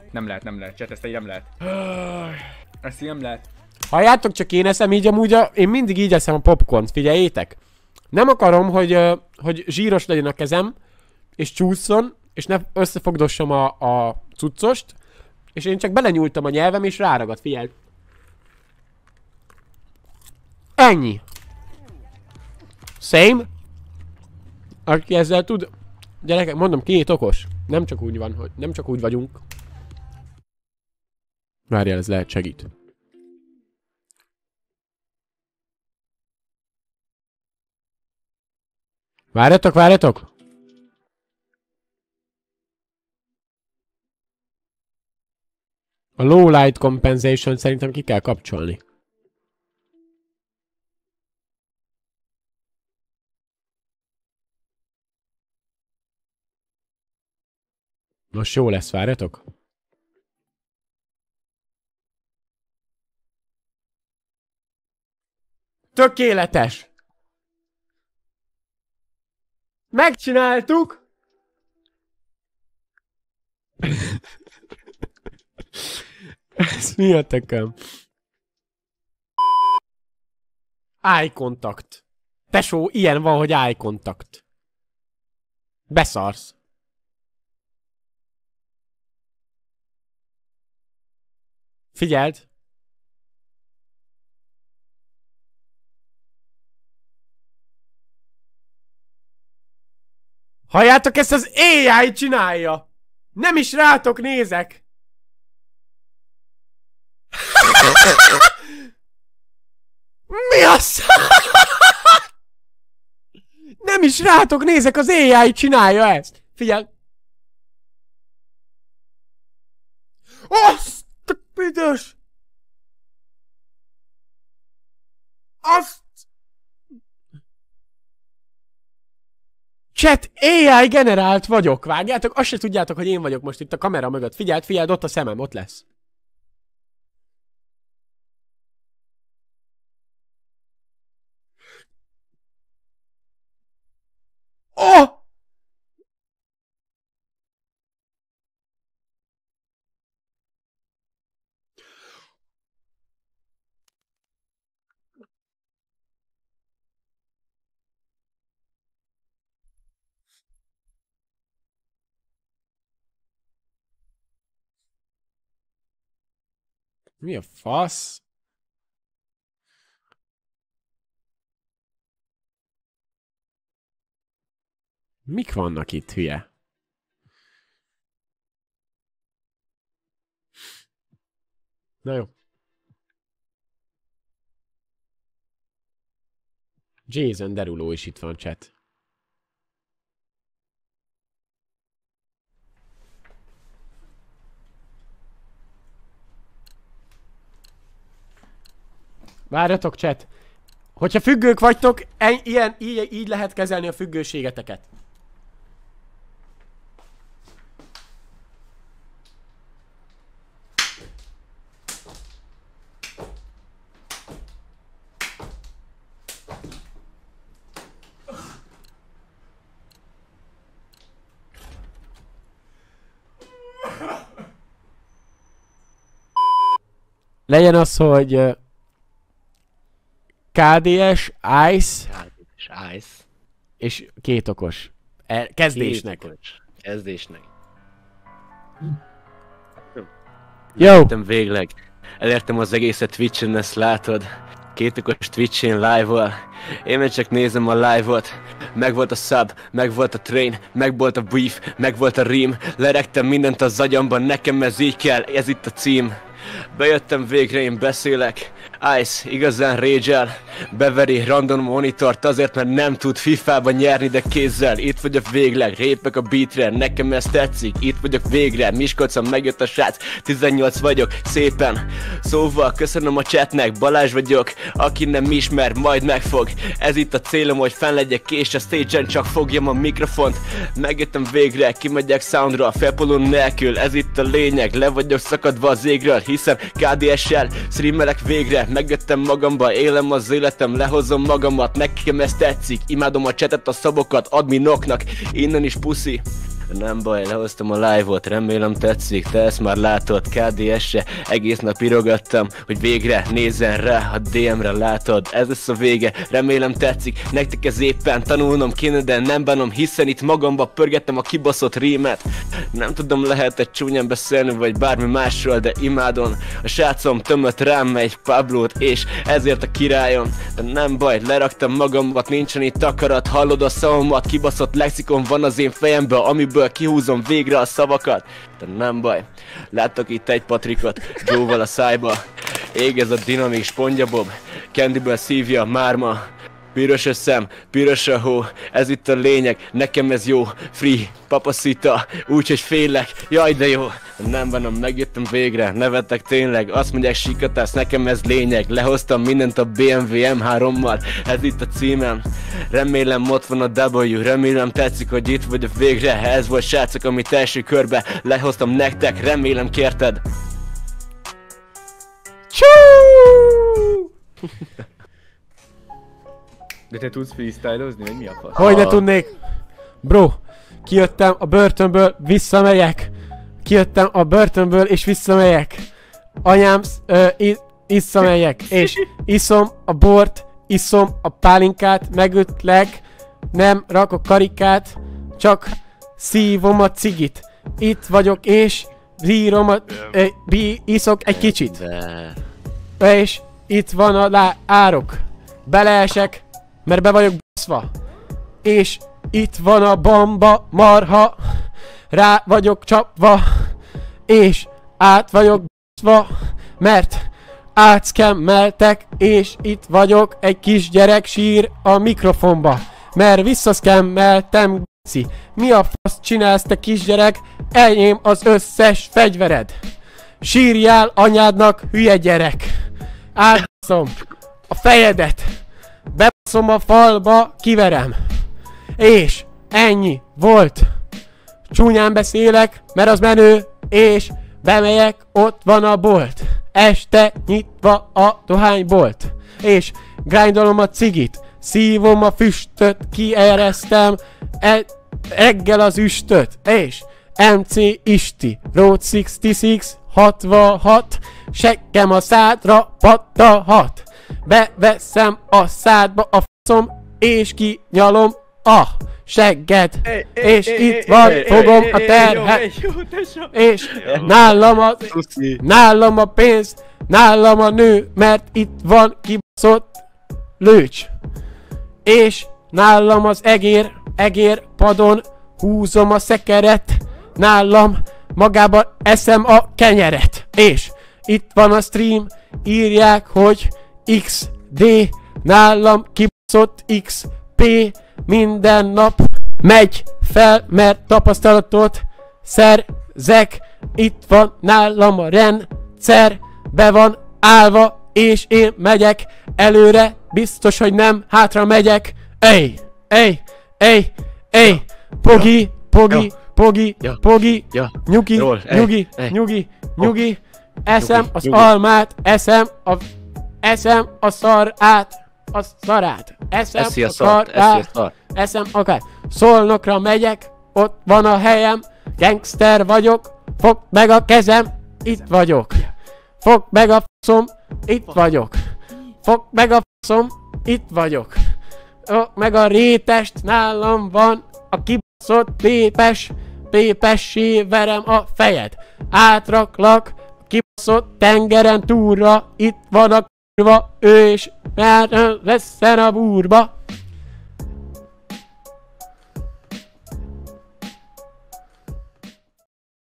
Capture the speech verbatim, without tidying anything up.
Nem lehet, nem lehet, chat, ezt így nem lehet. Ezt így nem lehet. Halljátok, csak én eszem így amúgy, a, én mindig így eszem a popcornt, figyeljétek. Nem akarom, hogy, uh, hogy zsíros legyen a kezem, és csúszson, és ne összefogdossam a, a cuccost, és én csak belenyúltam a nyelvem, és ráragad, figyelj. Ennyi. Same. Aki ezzel tud... Gyerekek, mondom, két okos. Nem csak úgy van, hogy nem csak úgy vagyunk. Várjál, ez lehet segít. Várjatok, várjatok! A low light compensation szerintem ki kell kapcsolni. Most jó lesz, várjatok. Tökéletes! Megcsináltuk! Ez mi a tököm? Eye contact. Tesó, ilyen van, hogy eye contact. Beszarsz. Figyeld! Halljátok, ezt az á i csinálja! Nem is rátok nézek! Mi az? Nem is rátok nézek, az á i csinálja ezt! Figyelj! Azt a büdös! Azt! Chat, á i generált vagyok, vágjátok? Azt se tudjátok, hogy én vagyok most itt a kamera mögött. Figyeld, figyeld, ott a szemem, ott lesz. Oh! Mi a fasz? Mik vannak itt, hülye? Na jó. Jason Derulo is itt van, chat. Várjatok, chat. Hogyha függők vagytok, ilyen, így, így lehet kezelni a függőségeteket. Legyen az, hogy ká dé es, Ice, ká dé es, Ice. És két okos. E kezdésnek. Két okos. Kezdésnek. Jó! Elértem végleg. Elértem az egészet Twitch-en, ezt látod. Két okos Twitch-én live-val. Én meg csak nézem a live-ot. Megvolt a sub, megvolt a train, megvolt a brief, megvolt a rim. Leregtem mindent az agyamban, nekem ez így kell, ez itt a cím. Bejöttem végre, én beszélek. Ice igazán rage-el. Beveri random monitort azért, mert nem tud fifában nyerni, de kézzel. Itt vagyok végleg, répek a beatre, nekem ez tetszik. Itt vagyok végre, Miskolcon megjött a srác. tizennyolc vagyok, szépen. Szóval köszönöm a chatnek, Balázs vagyok. Aki nem ismer, majd megfog. Ez itt a célom, hogy fenn legyek, és a stage-en csak fogjam a mikrofont. Megjöttem végre, kimegyek soundra, felpolón nélkül. Ez itt a lényeg, le vagyok szakadva az égről, hiszen ká dé es-sel streamelek végre. Megjöttem magamba, élem az életem, lehozom magamat, nekem ez tetszik. Imádom a chatet, a szabokat, adminoknak, innen is puszi. Nem baj, lehoztam a live-ot, remélem tetszik, te ezt már látod, ká dé es-re egész nap írogattam, hogy végre nézzen rá, a dé em-re látod, ez lesz a vége, remélem tetszik, nektek ez éppen tanulnom kéne, de nem bánom, hiszen itt magamba pörgettem a kibaszott rímet. Nem tudom, lehet-e csúnyán beszélni, vagy bármi másról, de imádom, a srácom tömött rám egy Pablót, és ezért a királyom, de nem baj, leraktam magambat, nincsen itt akarat, hallod a szavamat, kibaszott lexikon van az én fejemben, amiből kihúzom végre a szavakat. De nem baj, láttok itt egy Patrikot, Joe-val a szájba, ég ez a dinamik SpongeBob, Candyből szívja márma, piros a szem, piros a hó, ez itt a lényeg, nekem ez jó, free, papaszita, úgyhogy félek, jaj de jó. Nem bánom, megjöttem végre, nevettek tényleg, azt mondják sikatász, nekem ez lényeg, lehoztam mindent a bé em vé em hárommal, ez itt a címem, remélem ott van a W, remélem tetszik, hogy itt vagyok végre, ez volt srácok, amit első körbe lehoztam nektek, remélem kérted. Csú! De te tudsz freestylozni, vagy mi a fasz? Hogy ne tudnék? Bro, kijöttem a börtönből, visszamegyek. Kijöttem a börtönből és visszamegyek. Anyám, ö, i- isszamegyek. És iszom a bort, iszom a pálinkát, megütlek. Nem rakok karikát, csak szívom a cigit. Itt vagyok és bírom a... Ö, bí- iszok egy kicsit. De... És itt van a lá- árok. Beleesek, mert be vagyok baszva. És itt van a bamba marha. Rá vagyok csapva. És át vagyok baszva. Mert átszkemmeltek. És itt vagyok, egy kisgyerek sír a mikrofonba. Mert visszaszkemmeltem, g***i. Mi a fasz csinálsz, te kisgyerek? Enyém az összes fegyvered. Sírjál anyádnak, hülye gyerek. Átbaszom a fejedet. Bebaszom a falba, kiverem. És ennyi volt. Csúnyán beszélek, mert az menő. És bemegyek, ott van a bolt. Este nyitva a dohánybolt. És grindolom a cigit. Szívom a füstöt, kieresztem e reggel az üstöt. És em cé Isti, Road hatszázhatvanhat, hatvanhat, seggem a szádra pattahat. Beveszem a szádba a faszom, és kinyalom a segged. Hey, hey, És hey, itt hey, van, hey, fogom hey, a hey, terhet. hey, jó, tesó. És nálam a, Puszi. nálam a pénz, nálam a nő, mert itt van kibaszott lőcs. És nálam az egér, egér padon húzom a szekeret, nálam magába eszem a kenyeret. És itt van a stream, írják, hogy iksz dé, nálam kibaszott iksz pé, minden nap megy fel, mert tapasztalatot szerzek. Itt van nálam a rendszer, be van állva, és én megyek előre, biztos, hogy nem hátra megyek. Ej, ej, ej, ej, pogi, pogi, pogi, Ja. pogi, Ja. nyugi, Roll, ej, nyugi, ej. nyugi, nyugi, eszem Nyugi, az nyugi. almát, eszem a, eszem a szarát, a szarát, eszem Eszi a a szart, eszi a karát, szart. eszem akár. Szolnokra megyek, ott van a helyem, gangster vagyok, fogd meg a kezem, itt vagyok. Fogd meg a faszom, itt vagyok. Fogd meg a faszom, itt vagyok. Fogd meg a rétest, nálam van a kibaszott pépes, pépessé verem a fejed. Átraklak, kibaszott tengeren túlra, itt van a kurva, ő is már veszen a búrba.